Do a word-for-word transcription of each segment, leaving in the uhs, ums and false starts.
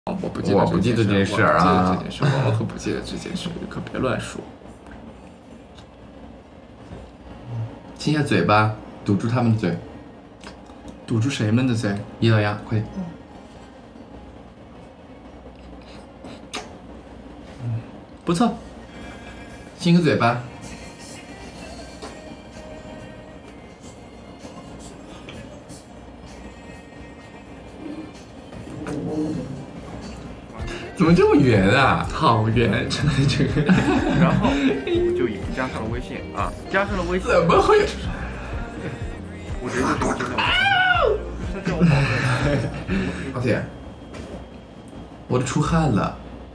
我不记得， 我不记得这件事儿啊！ 这件事，我可不记得这件事，可别乱说。 亲下嘴巴，堵住他们的嘴。 堵住谁们的嘴？ 伊老鸭，快点！ 不错， 亲个嘴巴。怎么这么圆啊？ 好圆，真的这个。 然后我就已经加上了微信啊，加上了微信。 怎么会？ 我觉得这是真的。他叫我宝贝。 老铁，我都出汗了。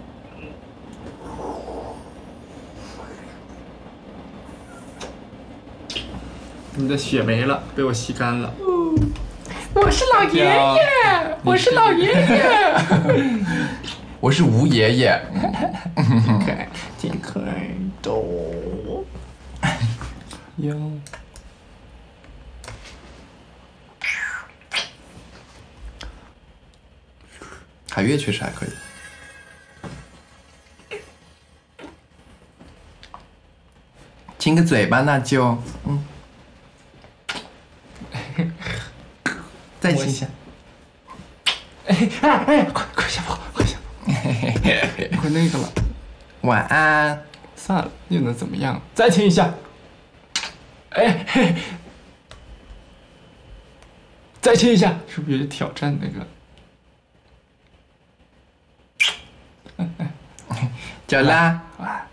你的血没了，被我吸干了。 我是老爷爷，我是老爷爷，我是吴爷爷。 可爱，挺可爱的。哟， 海月确实还可以。亲个嘴巴，那就嗯。再亲一下。 哎哎哎，快快下播，快下播，快那个了。 晚安。 算了，又能怎么样？再亲一下。哎嘿，再亲一下，是不是有点挑战那个？ 走啦。 晚安。